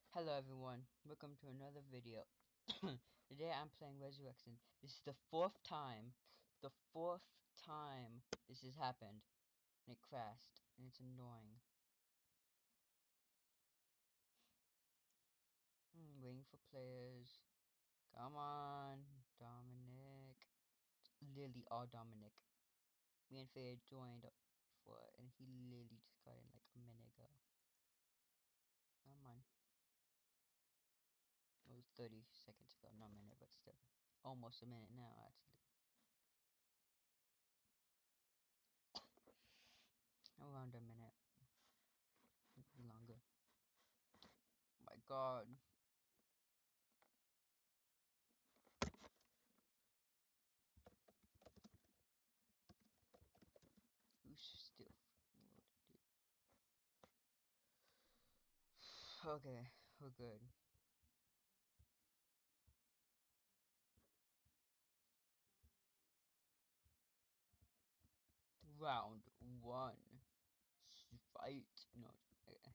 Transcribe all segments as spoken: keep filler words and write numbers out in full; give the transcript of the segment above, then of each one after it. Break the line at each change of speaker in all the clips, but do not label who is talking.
Hello everyone, welcome to another video. Today I'm playing Resurrection. This is the fourth time, the fourth time this has happened, and it crashed, and it's annoying. Hmm, waiting for players. Come on, Dominic. It's literally all Dominic. Me and Faye joined before, and he literally just got in like a minute ago. Come on. It was thirty seconds ago, not a minute, but still. Almost a minute now, actually. Around a minute. Maybe longer. My god. Who's still dude. Okay, we're good. Round one. Fight. No. Okay.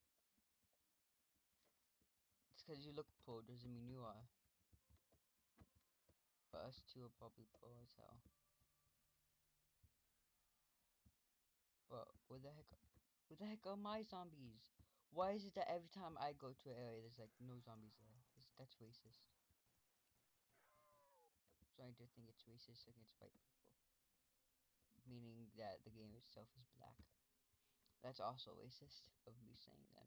It's because you look pro doesn't mean you are. But us two are probably pro as hell. But where the heck where the heck are my zombies? Why is it that every time I go to an area there's like no zombies there? That's, that's racist. So I do think it's racist against white people. Meaning that the game itself is black. That's also racist of me saying that.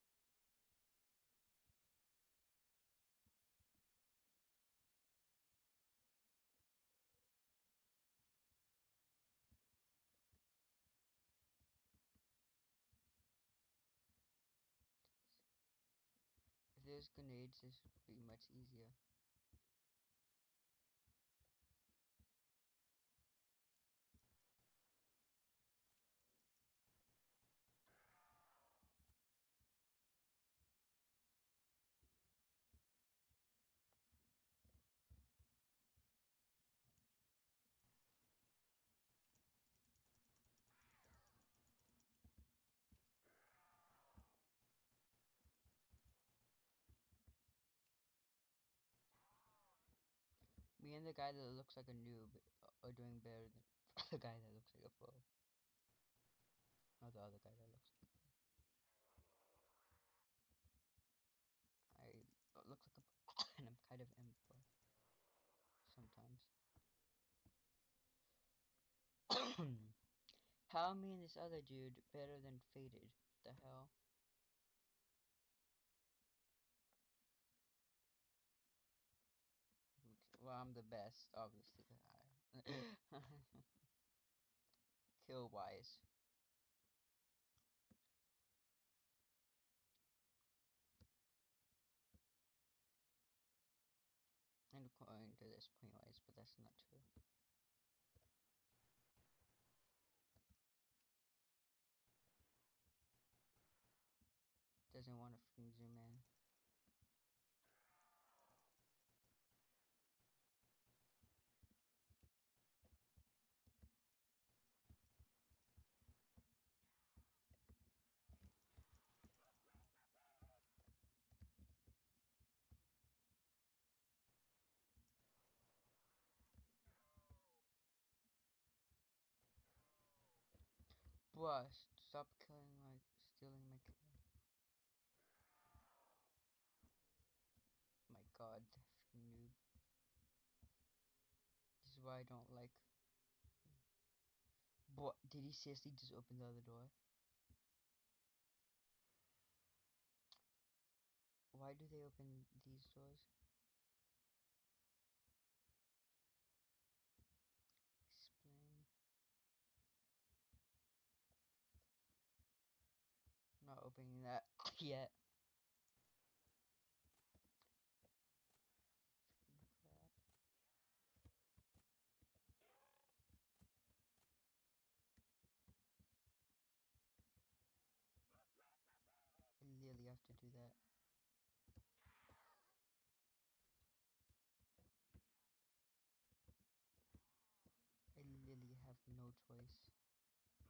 If there's grenades, this would be much easier. Me and the guy that looks like a noob are doing better than the guy that looks like a pro. Not the other guy that looks like a pro. I look like a pro, and I'm kind of am pro. Sometimes. How me and this other dude better than Faded? The hell? Well, I'm the best, obviously. I Kill wise. And according to this point wise, but that's not true. Doesn't want to freaking zoom in. Bruh, stop killing my, stealing my kill. My god, noob. This is why I don't like. What? Did he seriously just open the other door? Why do they open these doors? Explain. Not opening that yet. Crap. I literally have to do that. I literally have no choice.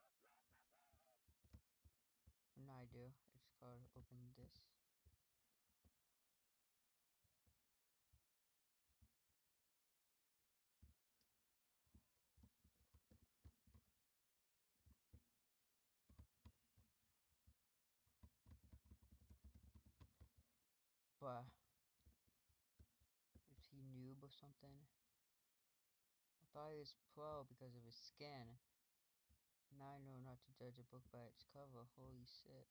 No, I do. It's called open this. something. I thought he was pro because of his skin. Now I know not to judge a book by its cover. Holy shit.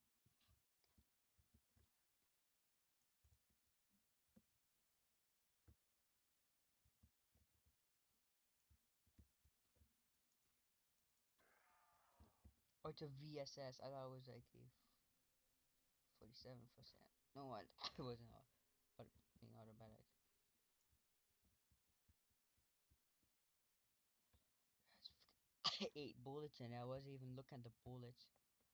Or it's a V S S. I thought it was like a forty-seven percent. No, what? It wasn't all, but being automatic. I ate bullets and I wasn't even looking at the bullets.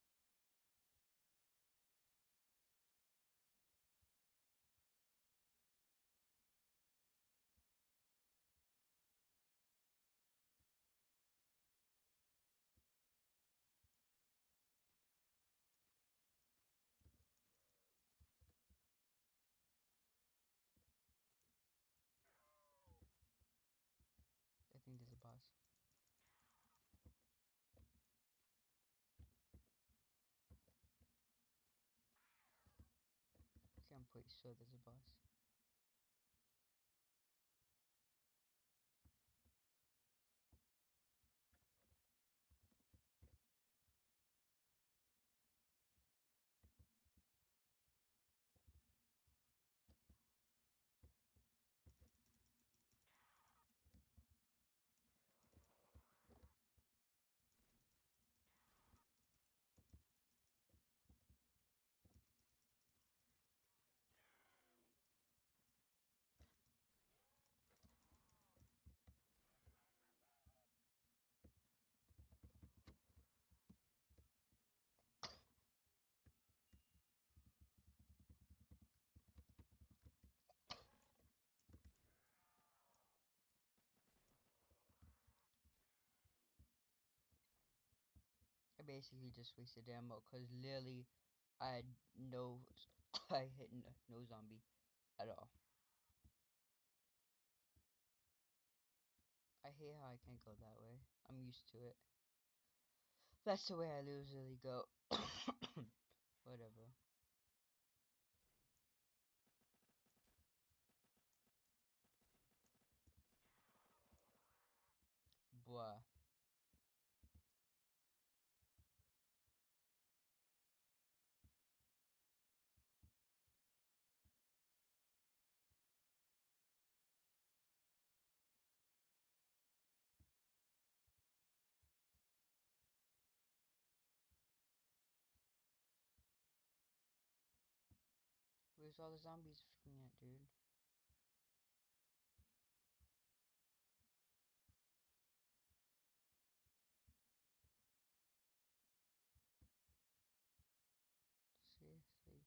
I think there's a boss. Okay, I'm pretty sure there's a boss. I basically just wasted ammo because literally I had no, I hit no, no zombie at all. I hate how I can't go that way. I'm used to it. That's the way I usually go. Whatever. Bruh. Where's all the zombies freaking at, dude? Seriously.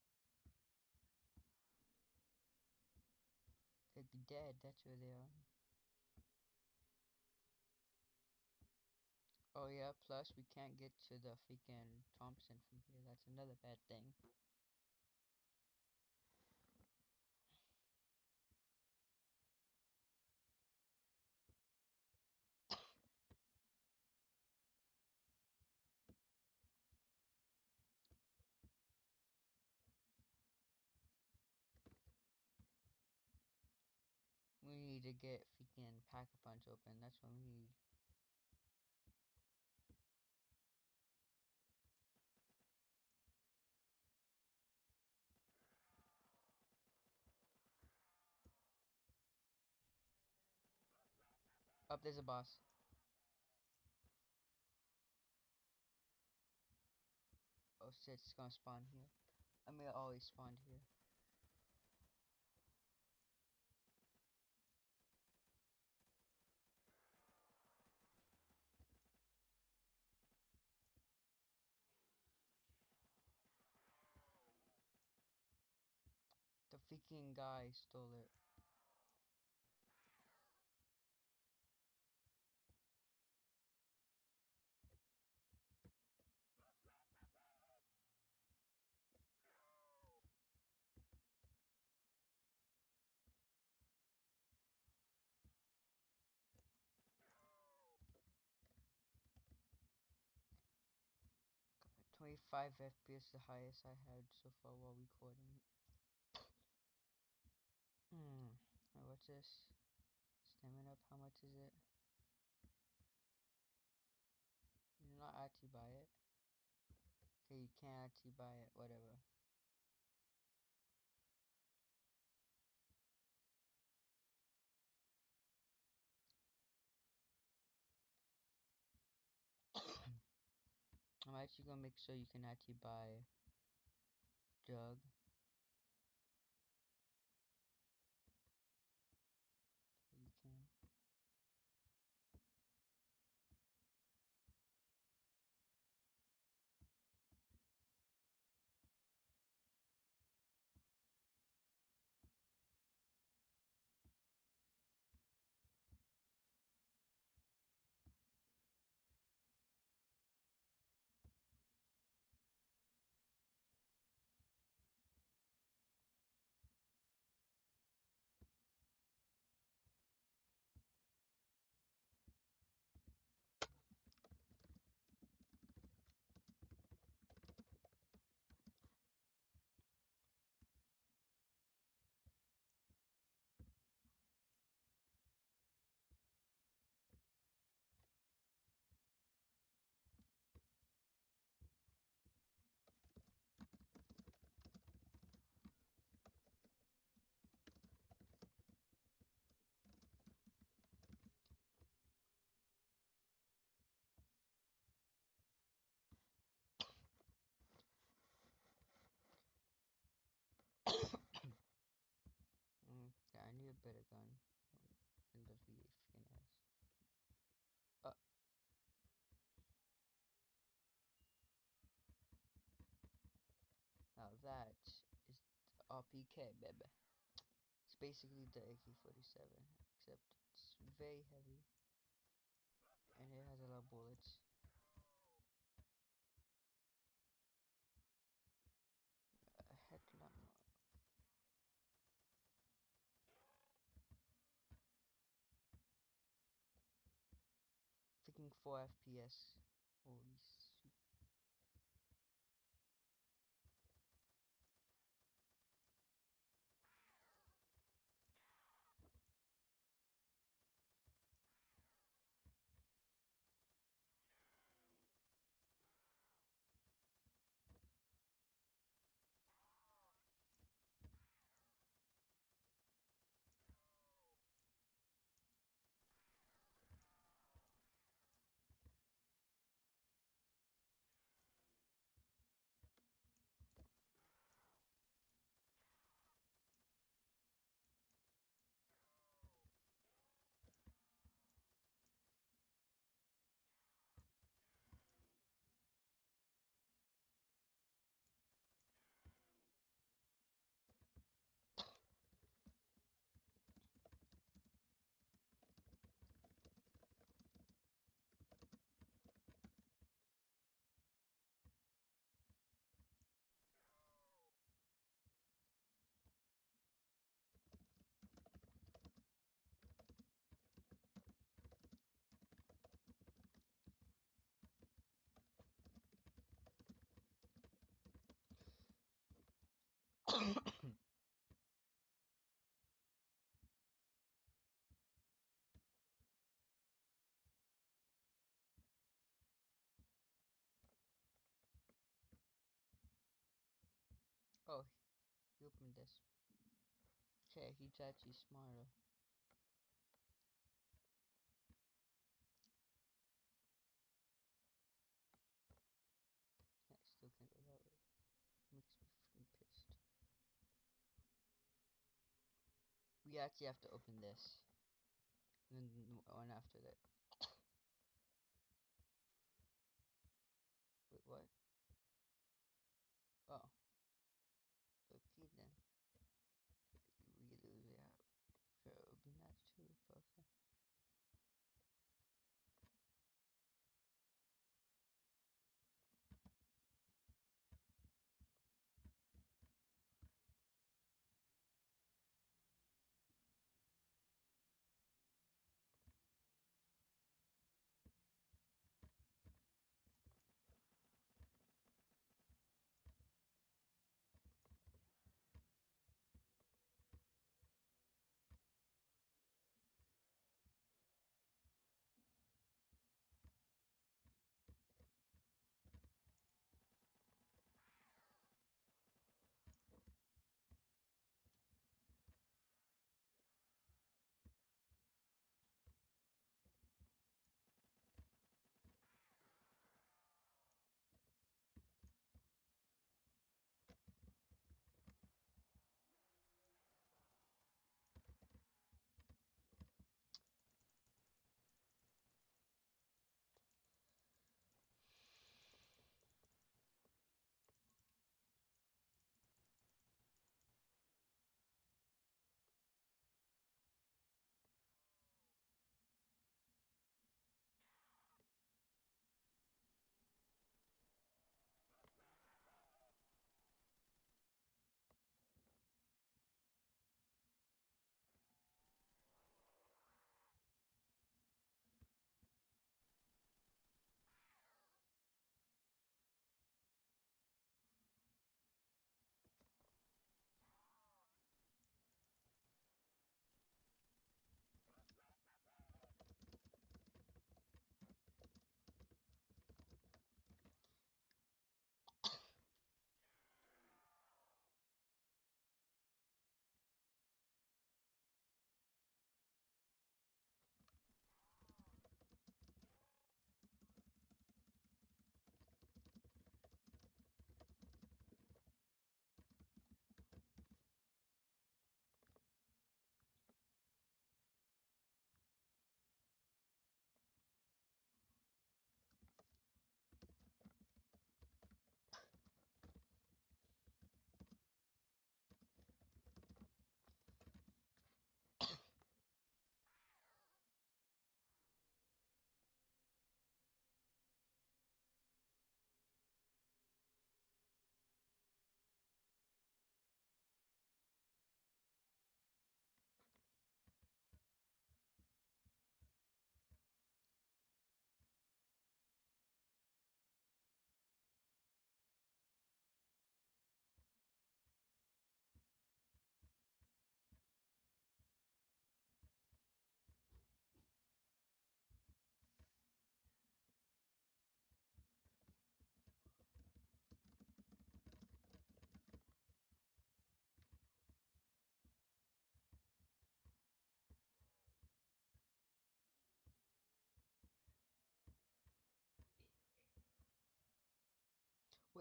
They're dead, that's where they are. Oh yeah, plus we can't get to the freaking Thompson from here. That's another bad thing. We need to get freaking Pack-a-Punch open. That's what we need. Up, there's a boss. Oh shit, it's gonna spawn here. I mean, it always spawned here. The freaking guy stole it. twenty-five F P S, the highest I had so far while recording. Hmm. Wait, what's this? stamina up. How much is it? You not actually buy it. Okay, you can't actually buy it. Whatever. I'm actually gonna make sure you can actually buy jug. You can. Mm, yeah, I need a better gun than the V finesse. Uh, now that is the R P K, baby. It's basically the A K forty-seven, except it's very heavy and it has a lot of bullets. A heck lot more. Freaking four F P S. Holy shit. Oh, he opened this. Okay, he's actually smarter. I still can't go that way. Makes me freaking pissed. We actually have to open this. And then the one after that. Wait, what? Oh. Okay then. We literally have to open that too, but okay.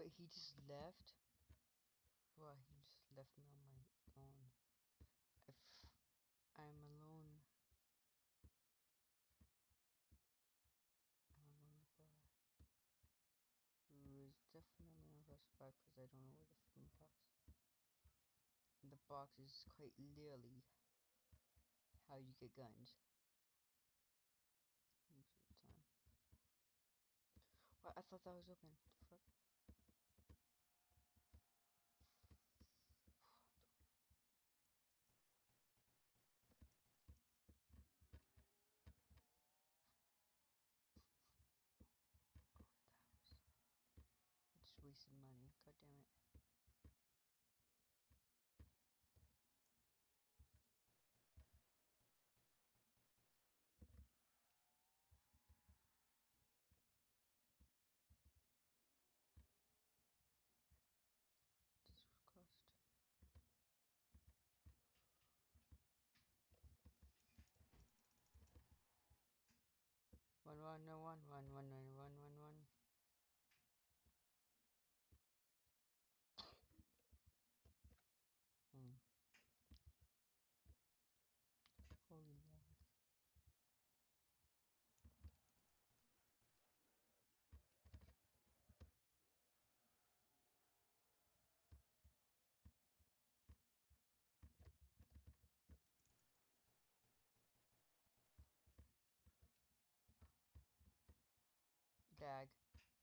Wait, he just left? Wow, he just left me on my own. If I'm alone. I'm alone in the bar. Who is definitely not gonna survive because I don't know where the fucking box is. And the box is quite literally how you get guns. Most of the time. What? I thought that was open. The fuck? I just wasted money. God damn it. This would cost. One one no one one one one one one one. Hmm. Holy lag. Lag.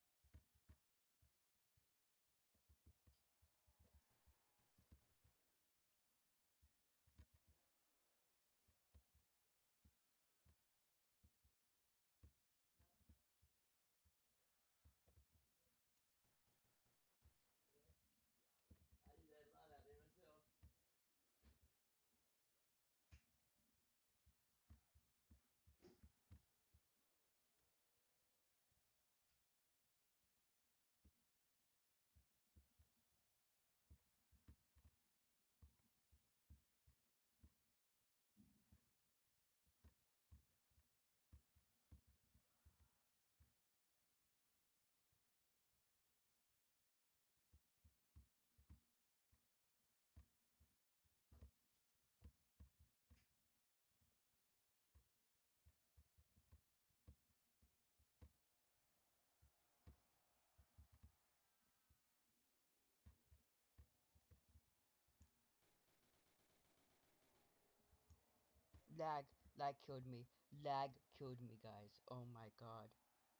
Lag. Lag killed me. Lag killed me, guys. Oh my god.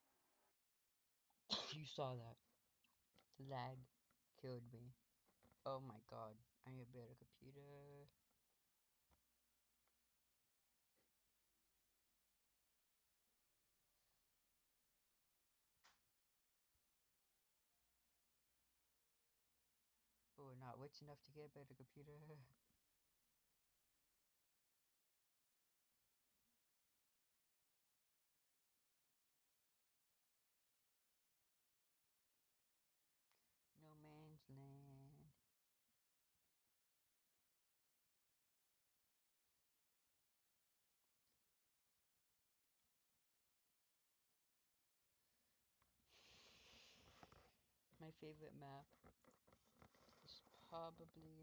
You saw that. Lag killed me. Oh my god. I need a better computer. But we're not rich enough to get a better computer. No man's land. My favorite map is probably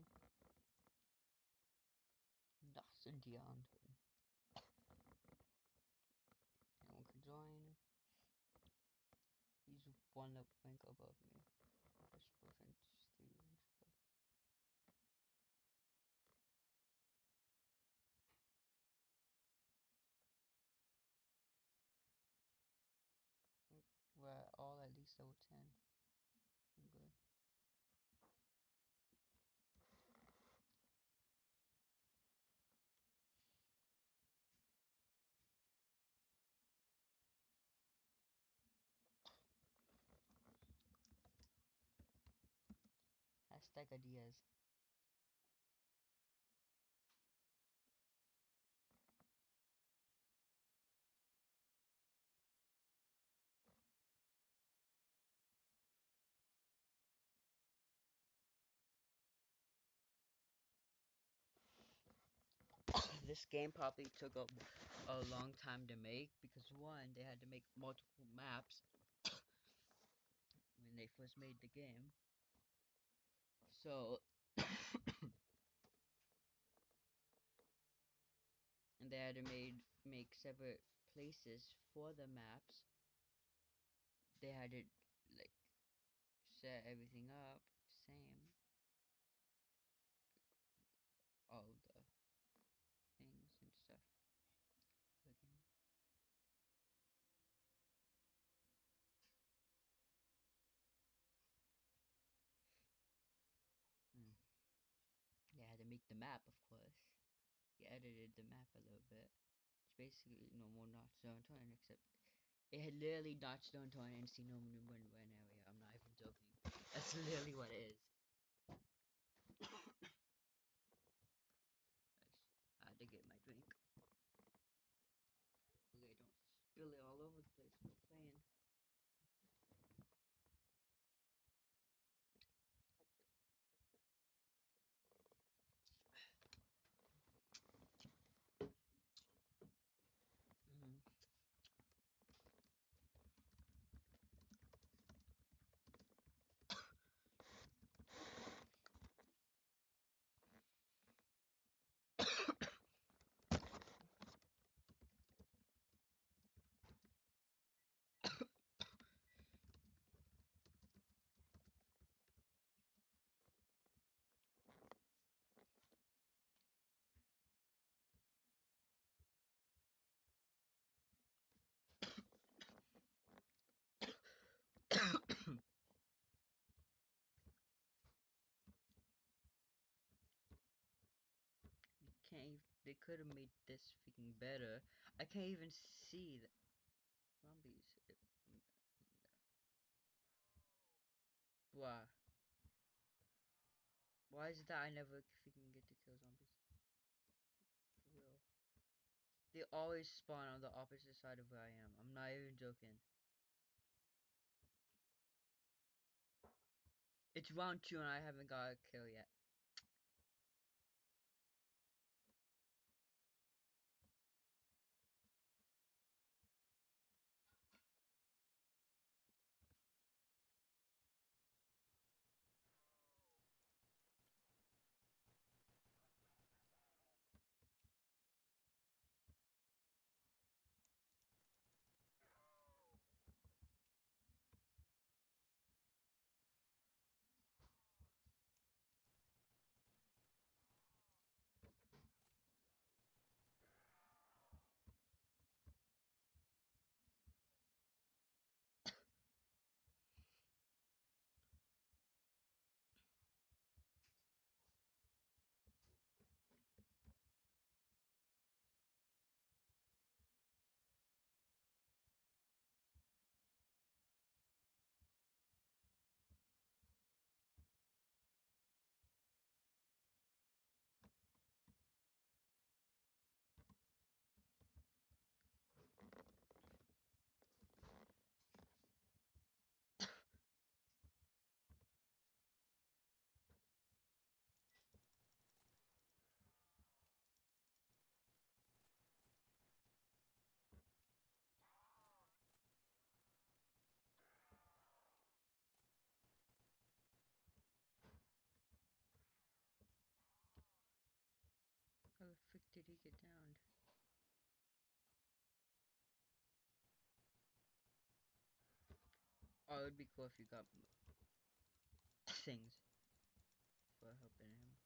Lost and Beyond. Anyone can join. He's one up rank above me. Just prevent students. We're all at least level ten. I'm good. Hashtag ideas. This game probably took a, a long time to make because one, they had to make multiple maps. when they first made the game. So and they had to made make separate places for the maps. They had to like set everything up same, all the things and stuff for the game. Hmm. They had to make the map, of course. He edited the map a little bit. It's basically no more Notch Zone Torrent, except it had literally Notch Zone Torrent and see no more one area. I'm not even joking. That's literally what it is. I had to get my drink. Okay, don't spill it all over the place while playing. Mm-hmm. You can't even, they could have made this freaking better. I can't even see the zombies. Why? Why is it that I never freaking get to kill zombies? For real. They always spawn on the opposite side of where I am. I'm not even joking. It's round two and I haven't got a kill yet. How the frick did he get down? Oh, it would be cool if you got things for helping him.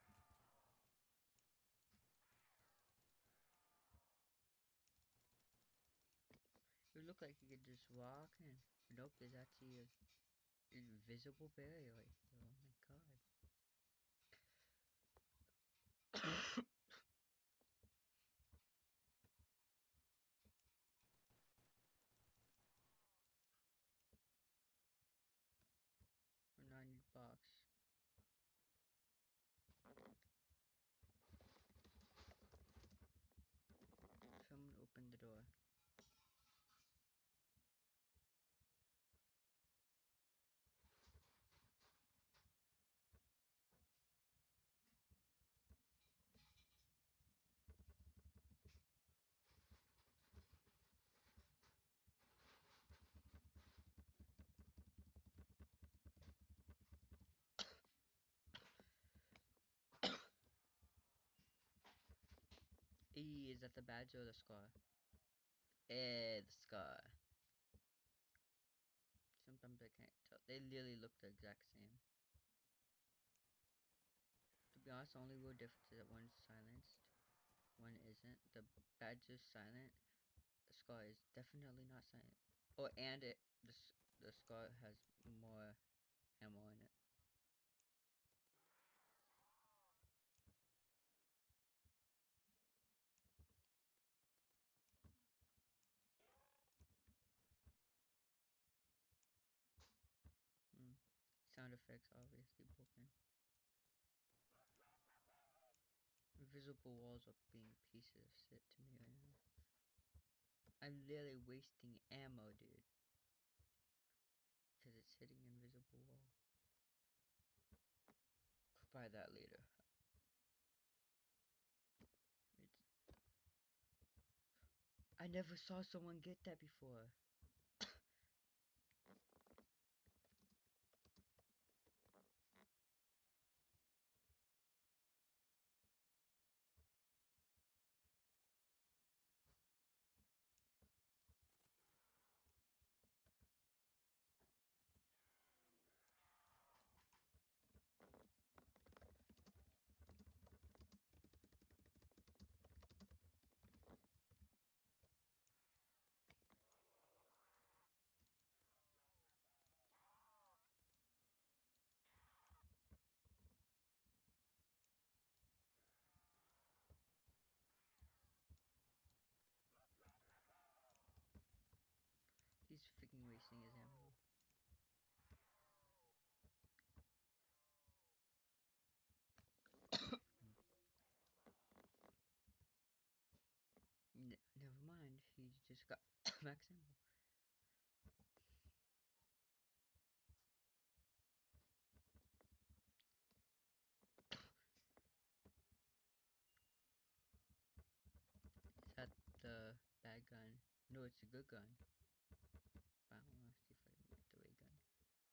It would look like you could just walk in. Nope, there's actually a invisible barrier right here. Oh my god. For ninety bucks. Someone opened the door. E, is that the badge or the scar? Eh, the scar. Sometimes I can't tell. They literally look the exact same. To be honest, the only real difference is that one's silenced, one isn't. The badge is silent. The scar is definitely not silent. Oh, and it the the scar has more ammo in it. Hmm. Sound effects obviously broken. Invisible walls are being pieces of shit to me right now. I'm literally wasting ammo, dude. Because it's hitting invisible wall. Buy that later. It's, I never saw someone get that before. He's freaking wasting his ammo. N never mind, he just got max ammo. Is that the bad gun? No, it's a good gun. But I wanna see if I can get the ray gun.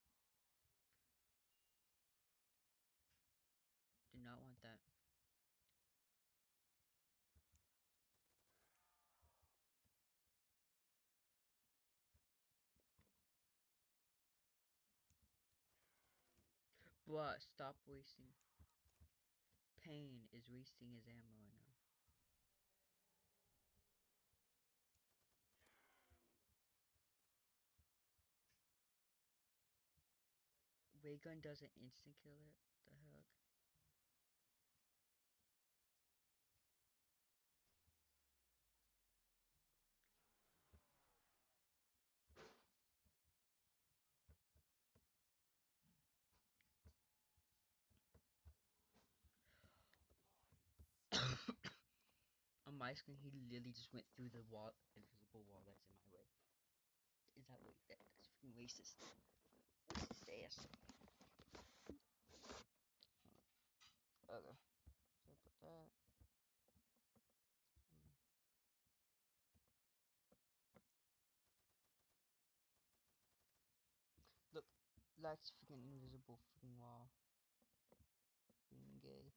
Do not want that. But stop wasting. Pain is wasting his ammo right now. Ray gun doesn't instant kill it. The heck? On my screen, he literally just went through the wall, invisible wall that's in my way. Is that way? That, that's freaking racist. Racist ass. Okay. So put that. Look, that's freaking invisible freaking wall. Being gay.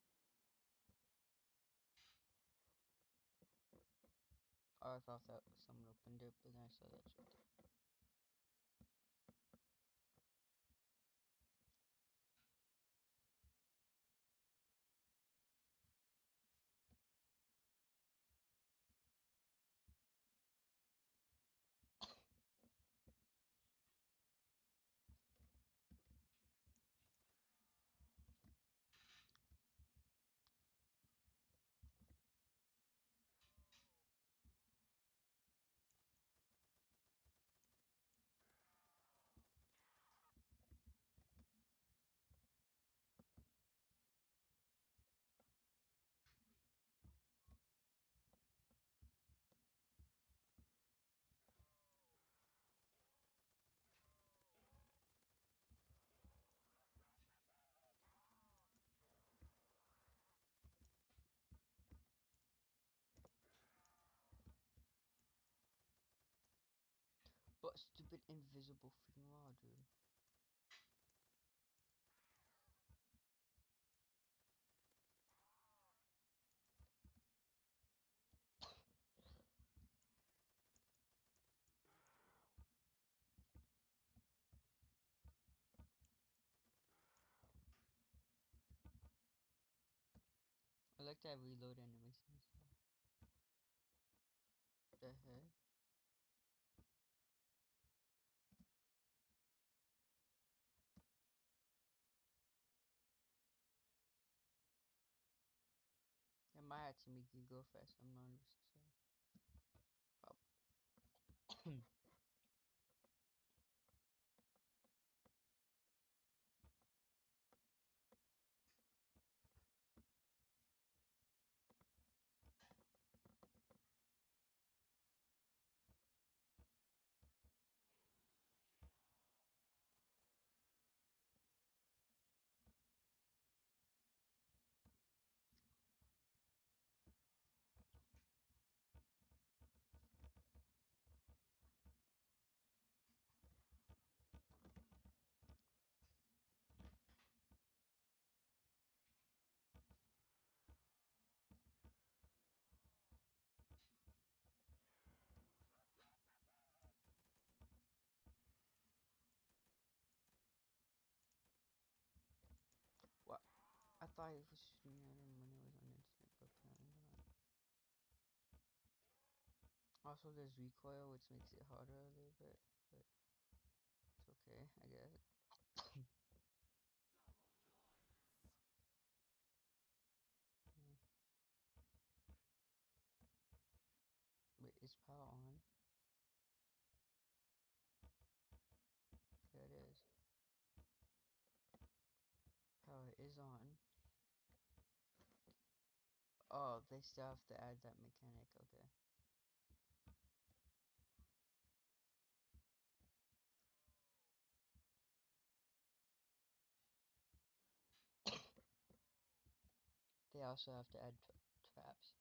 Oh, I thought that someone opened it, but then I saw that shit. But stupid invisible freaking wall, dude. like that reload animations. The heck? It might have to make you go fast. I'm not one hundred percent sure. Probably. What? I thought it was shooting at him when it was on instant, but apparently not. Also, there's recoil, which makes it harder a little bit, but it's okay, I guess. Hmm. Wait, is power on? Yeah, it is. Power is on. Oh, they still have to add that mechanic, okay. They also have to add tra traps.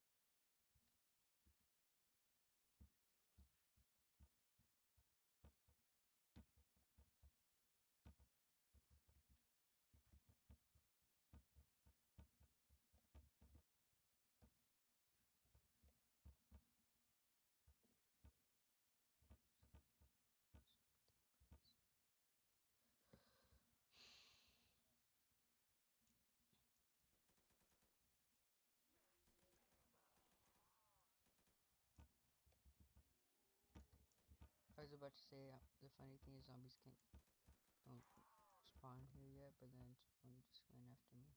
I was about to say, uh, the funny thing is zombies can't, don't spawn here yet, but then one just went after me.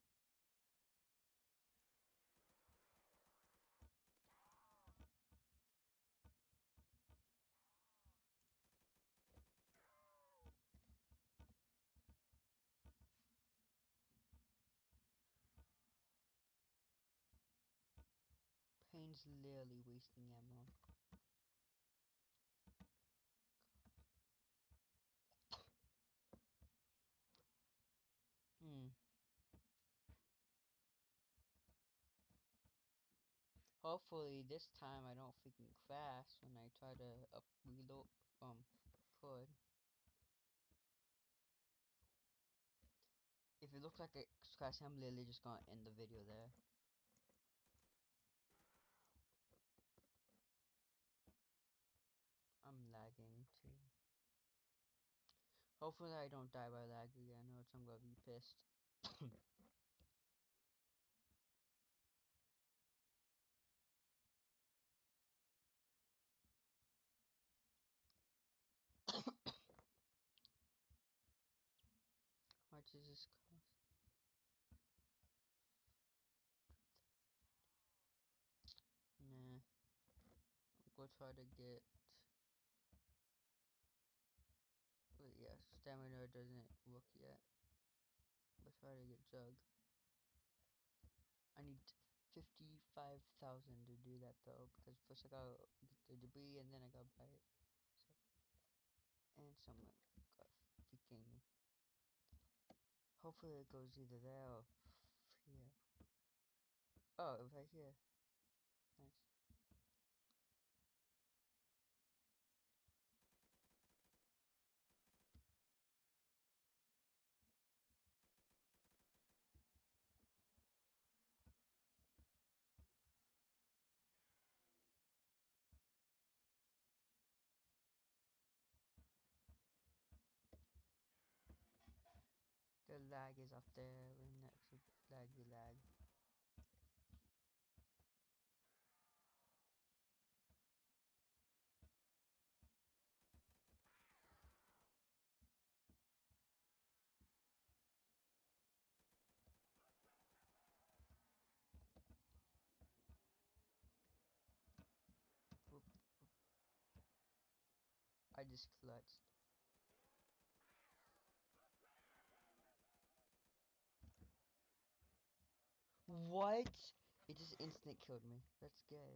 Pain's literally wasting ammo. Hmm. Hopefully this time I don't freaking crash when I try to up reload um code. If it looks like it's crashing, I'm literally just gonna end the video there. I'm lagging too. Hopefully I don't die by lag again, or else I'm gonna be pissed. How much does this cost? Nah. Go try to get. Wait, yeah, stamina doesn't look yet. Let's try to get jug. I need fifty-five thousand to do that though, because first I gotta get the debris and then I gotta buy it. So, and someone got freaking. Hopefully it goes either there or here. Oh, it was right here. Nice. The lag is up there, and that's a laggy lag. I just clutched. What? It just instant killed me. That's gay.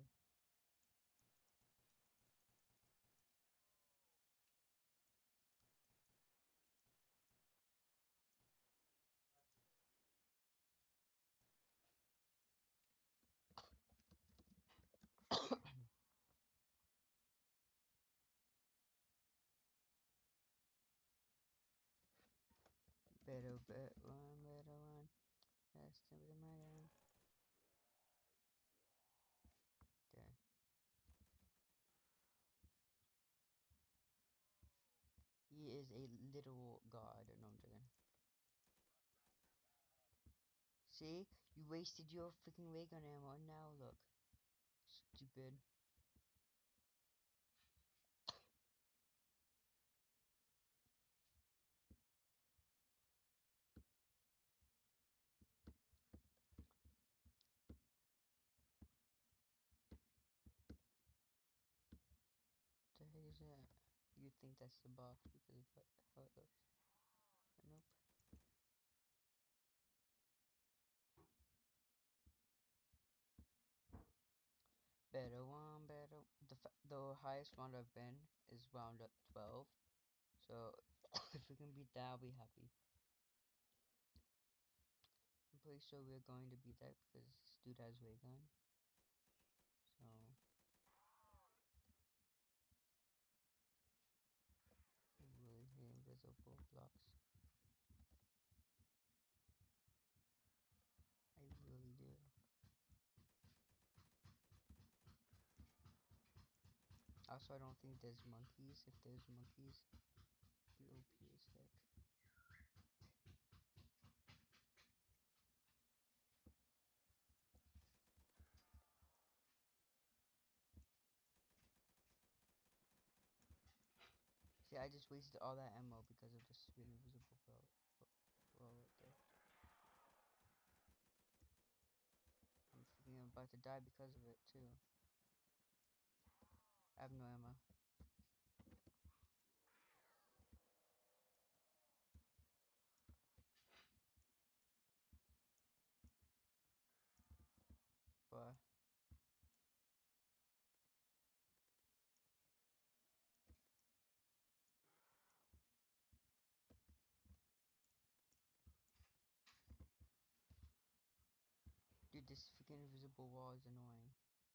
Better bet one, better one. That's the my gun. Okay. He is a literal god. No, I'm joking. See? You wasted your freaking ray gun ammo, and now look. Stupid. What the heck is that? You think that's the box because of what, how it looks. But nope. Better one, better. The f the highest round I've been is round up twelve. So if we can beat that, I'll be happy. I'm pretty sure we're going to beat that because this dude has ray gun. So I really hate invisible blocks. I really do. Also, I don't think there's monkeys. If there's monkeys, the O P is heck. See, I just wasted all that ammo because of the stupid invisible bro. Bro, right there. I'm freaking about to die because of it too. I have no ammo. But dude, this freaking invisible wall is annoying.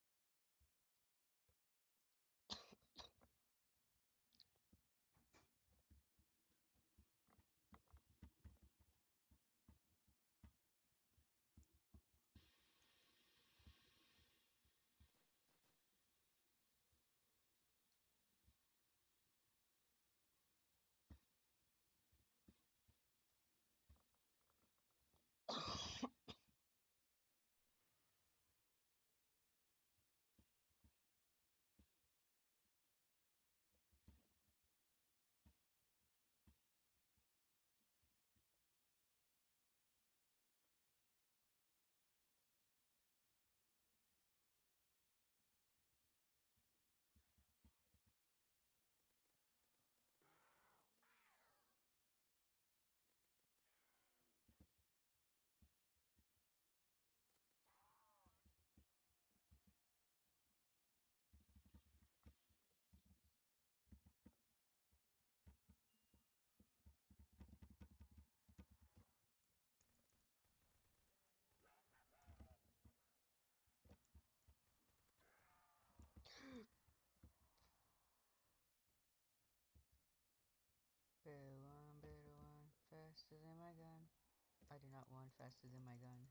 Better one, better one, faster than my gun. I do not want faster than my gun.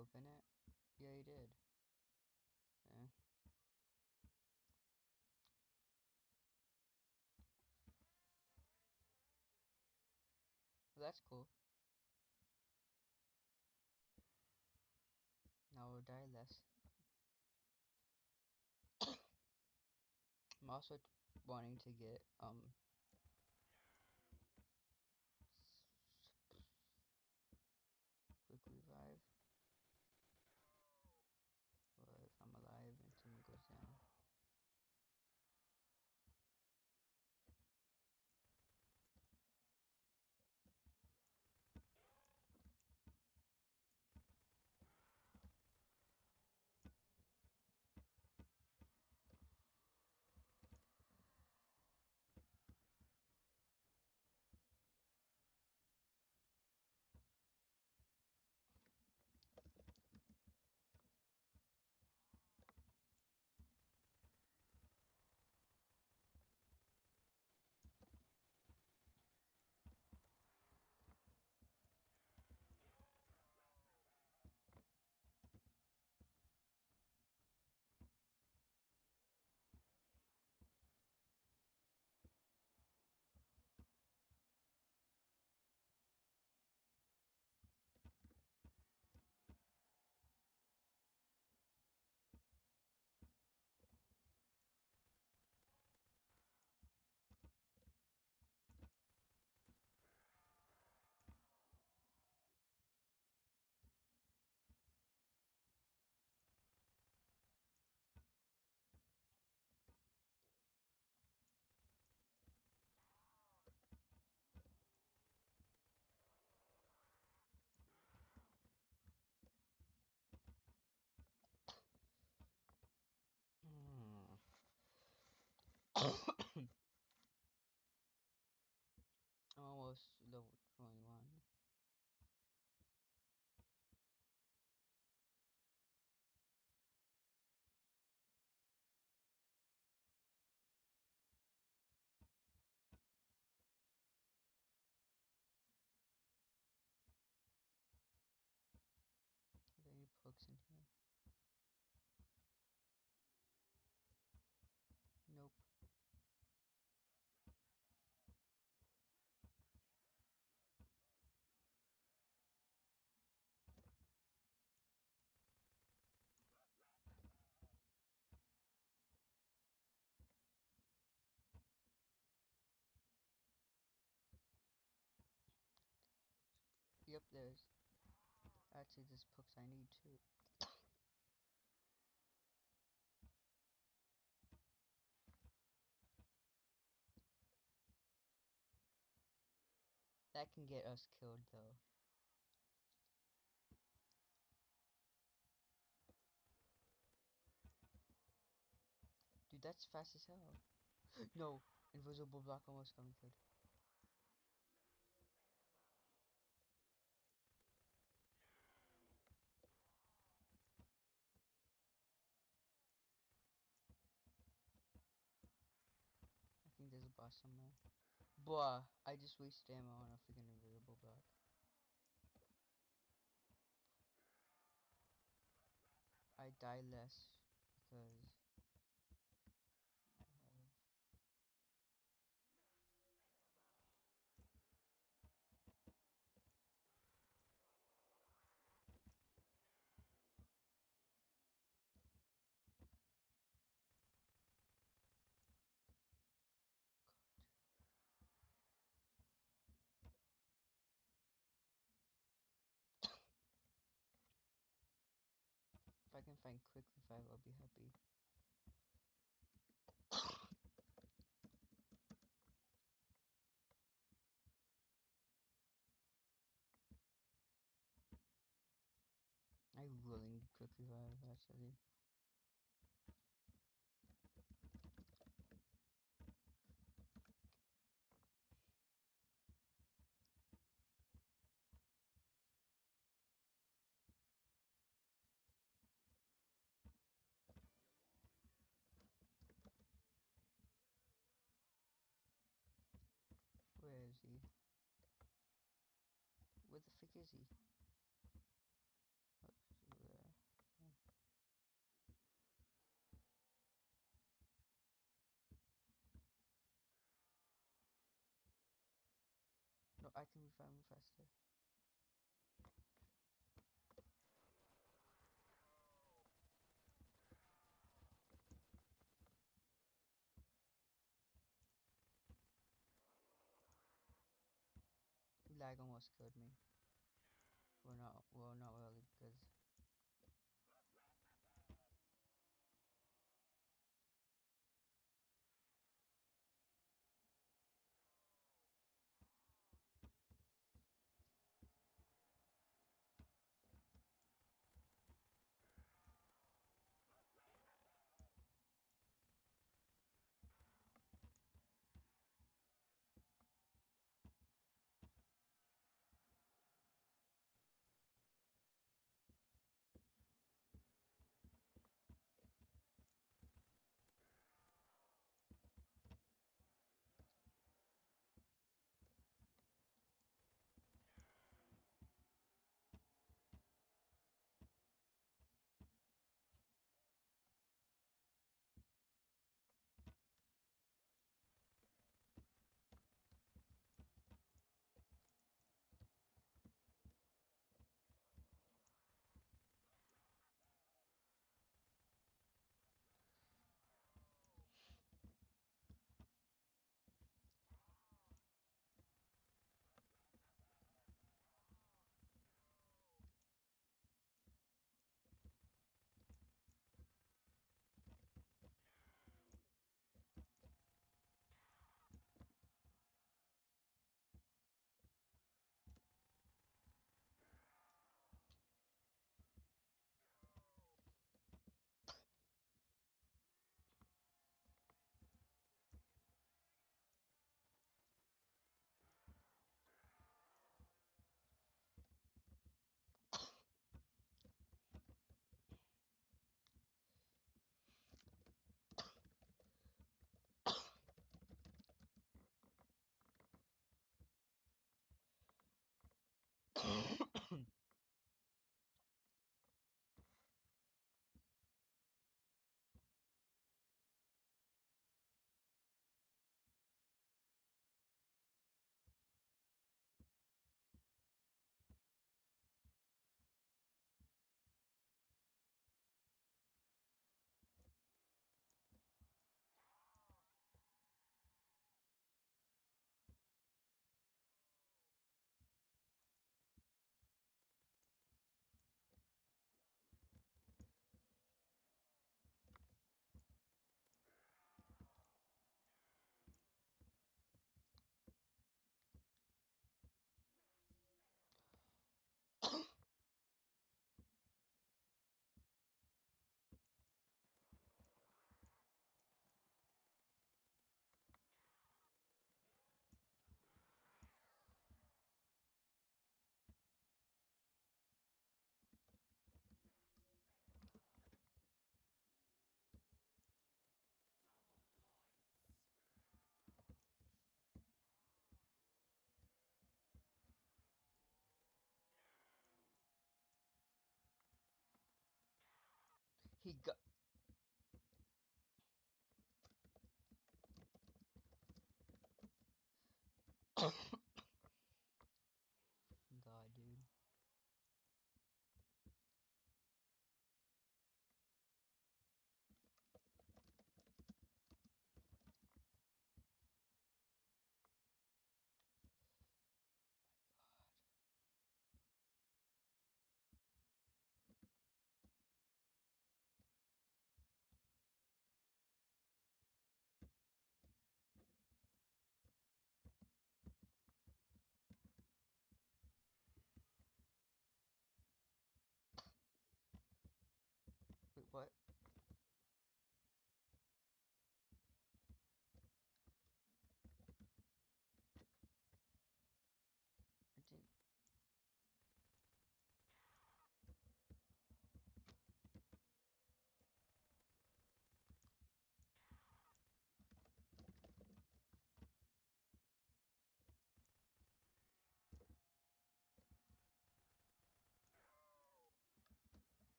open it? Yeah, you did. Yeah. Well, that's cool. Now we'll die less. I'm also wanting to get, um... quick revive. Or if I'm alive and someone goes down. Hmm. I'm almost level twenty-one. Are there any pokes in here? Nope. Yep, there's. Actually, there's pokes I need too. That can get us killed though. Dude, that's fast as hell. No, invisible block almost got me killed. I think there's a boss somewhere. Blah, I just wasted ammo on a freaking invisible block. I die less because I have. If I can find quick revive, I'll be happy. I really need quick revive actually. Where is he? Where the frick is he? Oh, I can revive him faster. Lag almost killed me. Well, not well, not really because he got. God, dude.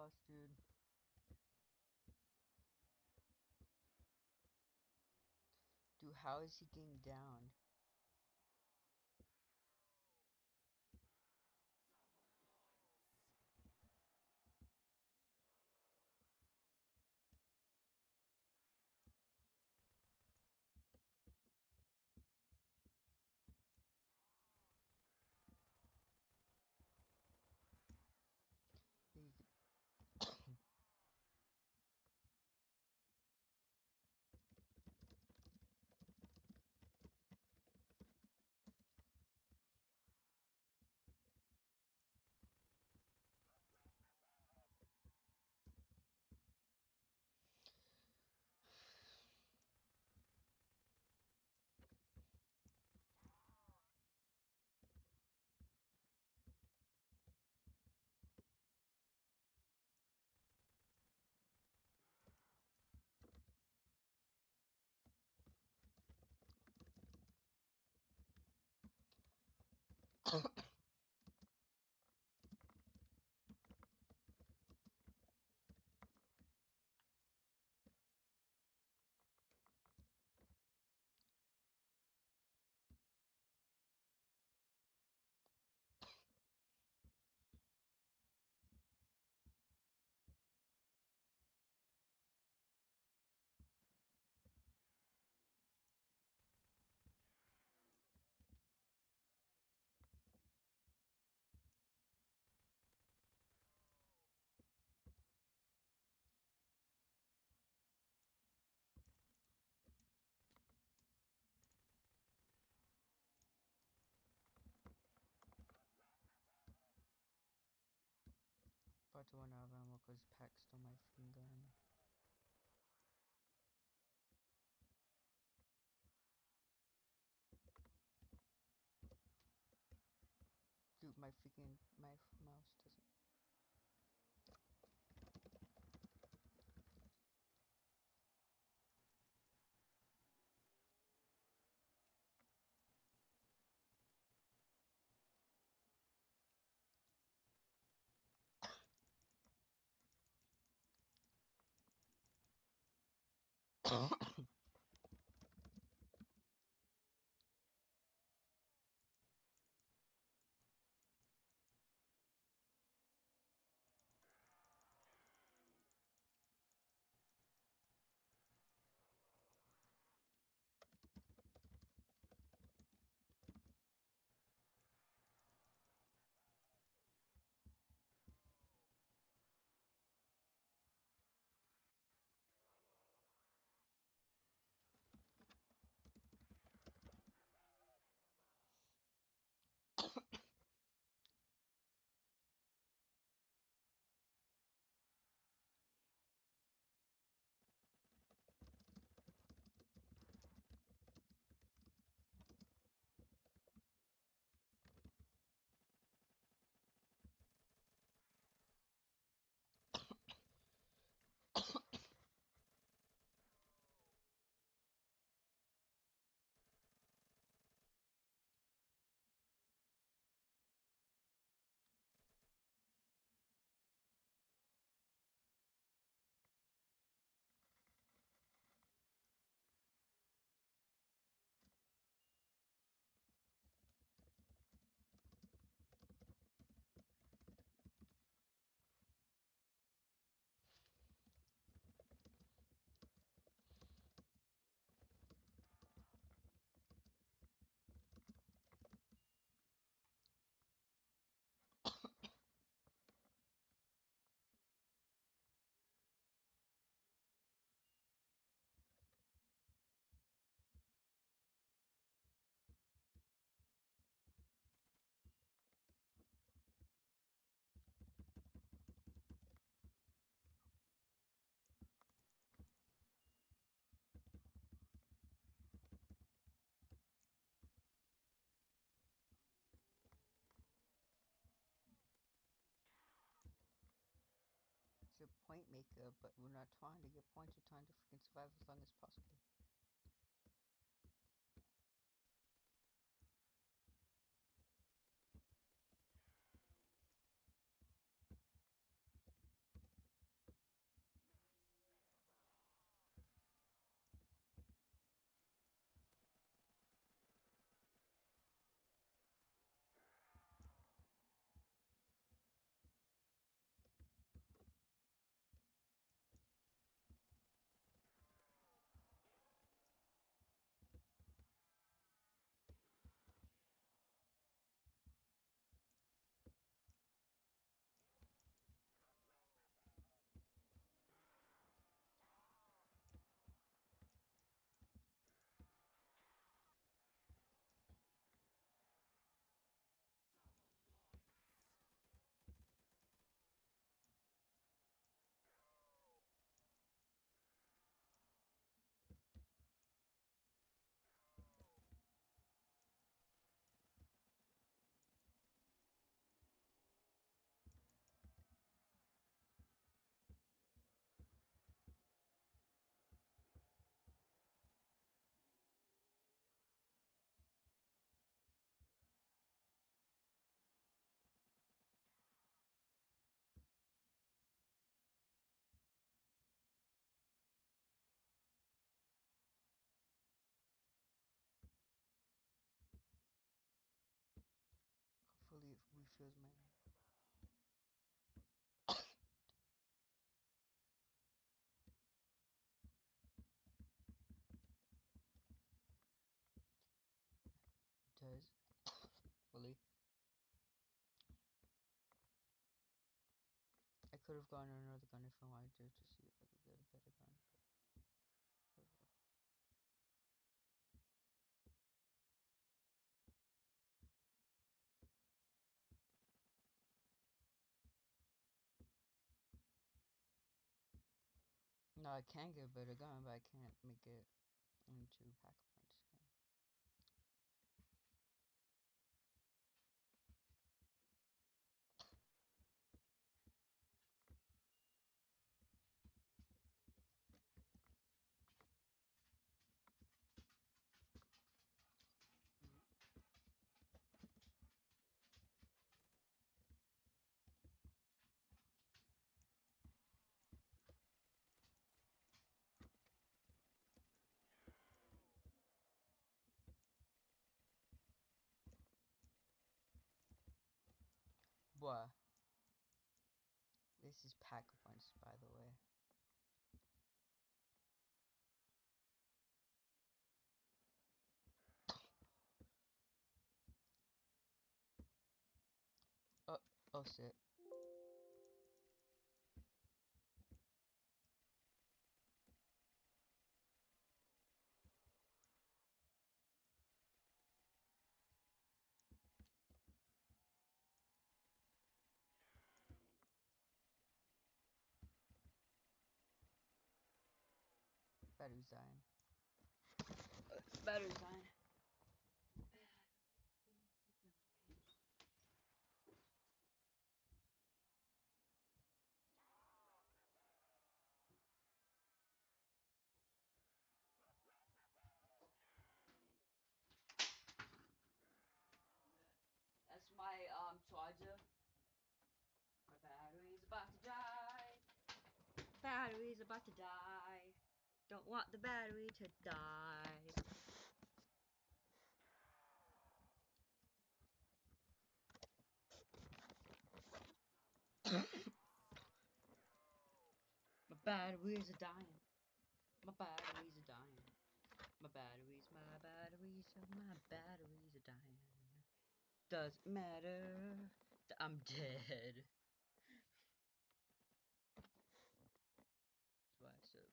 lost, dude. Dude, how is he getting down? He about to run out of ammo because Pack stole my freaking gun. Dude, my freaking my mouse doesn't. He's a point maker, but we're not trying to get points. We're trying to freaking survive as long as possible. Excuse me. It does. Fully. I could have gotten another gun if I wanted to, to see if I could get a better gun. But no, I can get a better gun, but I can't make it into Pac-Man's gun. Bruh. This is Pac-Punch, by the way. Oh, oh shit. Battery's dying. Uh, battery's dying. That's my um charger. My battery's about to die. Battery's about to die. Don't want the battery to die. My batteries are dying. My batteries are dying. My batteries, my batteries, my batteries are dying. Doesn't matter. I'm dead. That's why I said.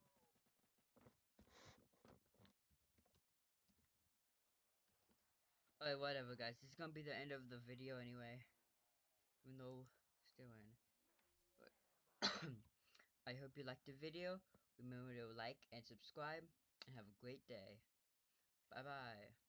Alright, whatever, guys. This is gonna be the end of the video anyway. Even though still in. But I hope you liked the video. Remember to like and subscribe. And have a great day. Bye bye.